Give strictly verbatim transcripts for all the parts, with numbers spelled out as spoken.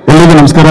ಎಲ್ರಿಗೂ ನಮಸ್ಕಾರ.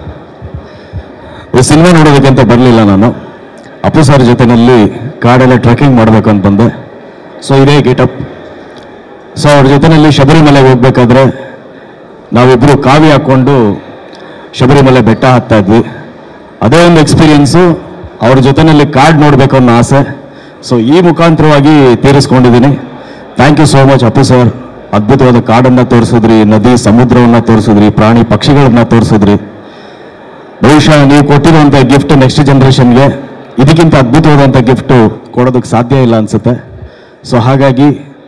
ಈ ಸಿನಿಮಾ ನೋಡೋದಕ್ಕೆ ಅಂತ ಬರಲಿಲ್ಲ ನಾನು. ಅಪ್ಪು ಸರ್ ಜೊತೆಯಲ್ಲಿ ಕಾಡೆಲ್ಲ ಟ್ರೆಕ್ಕಿಂಗ್ ಮಾಡಬೇಕು ಅಂತ ಬಂದೆ. ಸೊ ಇದೇ ಗೇಟಪ್. ಸೊ ಅವ್ರ ಜೊತೆಯಲ್ಲಿ ಶಬರಿಮಲೆಗೆ ಹೋಗ್ಬೇಕಾದ್ರೆ ನಾವಿಬ್ಬರು ಕಾವಿ ಹಾಕ್ಕೊಂಡು ಶಬರಿಮಲೆ ಬೆಟ್ಟ ಹತ್ತಾ ಇದ್ವಿ. ಅದೇ ಒಂದು ಎಕ್ಸ್ಪೀರಿಯನ್ಸು ಅವ್ರ ಜೊತೆಯಲ್ಲಿ ಕಾಡು ನೋಡಬೇಕು ಅನ್ನೋ ಆಸೆ. ಸೊ ಈ ಮುಖಾಂತರವಾಗಿ ತೀರಿಸ್ಕೊಂಡಿದ್ದೀನಿ. Thank you so much Appu sir. ಅದ್ಭುತವಾದ ಕಾಡನ್ನು ತೋರಿಸಿದ್ರಿ, ನದಿ ಸಮುದ್ರವನ್ನು ತೋರಿಸಿದ್ರಿ, ಪ್ರಾಣಿ ಪಕ್ಷಿಗಳನ್ನ ತೋರಿಸಿದ್ರಿ. ಬಹುಶಃ ನೀವು ಕೊಟ್ಟಿರುವಂಥ ಗಿಫ್ಟ್ ನೆಕ್ಸ್ಟ್ ಜನ್ರೇಷನ್ಗೆ ಇದಕ್ಕಿಂತ ಅದ್ಭುತವಾದಂಥ ಗಿಫ್ಟು ಕೊಡೋದಕ್ಕೆ ಸಾಧ್ಯ ಇಲ್ಲ ಅನಿಸುತ್ತೆ. ಸೊ ಹಾಗಾಗಿ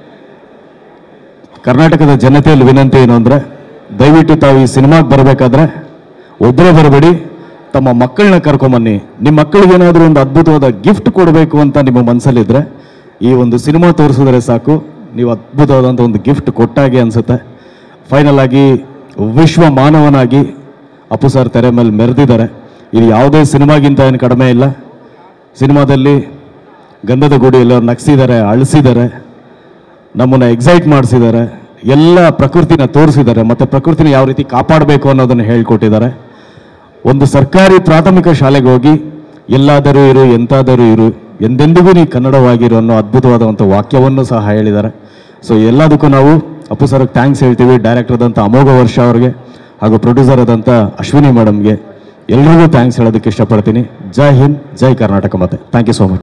ಕರ್ನಾಟಕದ ಜನತೆಯಲ್ಲಿ ವಿನಂತಿ ಏನು ಅಂದರೆ, ದಯವಿಟ್ಟು ತಾವು ಈ ಸಿನಿಮಾಗೆ ಬರಬೇಕಾದ್ರೆ ಒಬ್ಬರೇ ಬರಬೇಡಿ, ತಮ್ಮ ಮಕ್ಕಳನ್ನ ಕರ್ಕೊಂಬನ್ನಿ. ನಿಮ್ಮ ಮಕ್ಕಳಿಗೆ ಏನಾದರೂ ಒಂದು ಅದ್ಭುತವಾದ ಗಿಫ್ಟ್ ಕೊಡಬೇಕು ಅಂತ ನಿಮ್ಮ ಮನಸ್ಸಲ್ಲಿದ್ದರೆ ಈ ಒಂದು ಸಿನಿಮಾ ತೋರಿಸಿದ್ರೆ ಸಾಕು, ನೀವು ಅದ್ಭುತವಾದಂಥ ಒಂದು ಗಿಫ್ಟ್ ಕೊಟ್ಟಾಗೆ ಅನಿಸುತ್ತೆ. ಫೈನಲ್ ಆಗಿ ವಿಶ್ವ ಮಾನವನಾಗಿ ಅಪ್ಪು ಸರ್ ತೆರೆ ಮೇಲೆ ಮೆರೆದಿದ್ದಾರೆ. ಇದು ಯಾವುದೇ ಸಿನಿಮಾಗಿಂತ ಏನು ಕಡಿಮೆ ಇಲ್ಲ. ಸಿನಿಮಾದಲ್ಲಿ ಗಂಧದ ಗುಡಿಯಲ್ಲಿ ಅವ್ರು ನಗಿಸಿದ್ದಾರೆ, ಅಳಿಸಿದ್ದಾರೆ, ನಮ್ಮನ್ನು ಎಕ್ಸೈಟ್ ಮಾಡಿಸಿದ್ದಾರೆ, ಎಲ್ಲ ಪ್ರಕೃತಿನ ತೋರಿಸಿದ್ದಾರೆ, ಮತ್ತು ಪ್ರಕೃತಿನ ಯಾವ ರೀತಿ ಕಾಪಾಡಬೇಕು ಅನ್ನೋದನ್ನು ಹೇಳ್ಕೊಟ್ಟಿದ್ದಾರೆ. ಒಂದು ಸರ್ಕಾರಿ ಪ್ರಾಥಮಿಕ ಶಾಲೆಗೆ ಹೋಗಿ ಎಲ್ಲಾದರೂ ಇರು ಎಂತಾದರೂ ಇರು ಎಂದೆಂದಿಗೂ ನೀ ಕನ್ನಡವಾಗಿರು ಅನ್ನೋ ಅದ್ಭುತವಾದ ಒಂದು ವಾಕ್ಯವನ್ನು ಸಹ ಹೇಳಿದ್ದಾರೆ. ಸೊ ಎಲ್ಲದಕ್ಕೂ ನಾವು ಅಪ್ಪು ಸರ್ಗೆ ಥ್ಯಾಂಕ್ಸ್ ಹೇಳ್ತೀವಿ. ಡೈರೆಕ್ಟರ್ ಆದಂಥ ಅಮೋಘ ವರ್ಷ ಅವ್ರಿಗೆ ಹಾಗೂ ಪ್ರೊಡ್ಯೂಸರ್ ಆದಂಥ ಅಶ್ವಿನಿ ಮೇಡಮ್ಗೆ ಎಲ್ರಿಗೂ ಥ್ಯಾಂಕ್ಸ್ ಹೇಳೋದಕ್ಕೆ ಇಷ್ಟಪಡ್ತೀನಿ. ಜೈ ಹಿಂದ್, ಜೈ ಕರ್ನಾಟಕ. ಮತ್ತೆ ಥ್ಯಾಂಕ್ ಯು ಸೋ ಮಚ್.